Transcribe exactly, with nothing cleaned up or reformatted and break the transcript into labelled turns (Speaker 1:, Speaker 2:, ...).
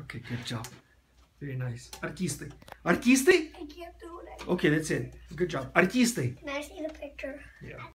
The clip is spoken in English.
Speaker 1: Okay, good job. Very nice. Артисты. Артисты?
Speaker 2: I can't do it.
Speaker 1: Okay, that's it. Good job. Артисты.
Speaker 2: Can I see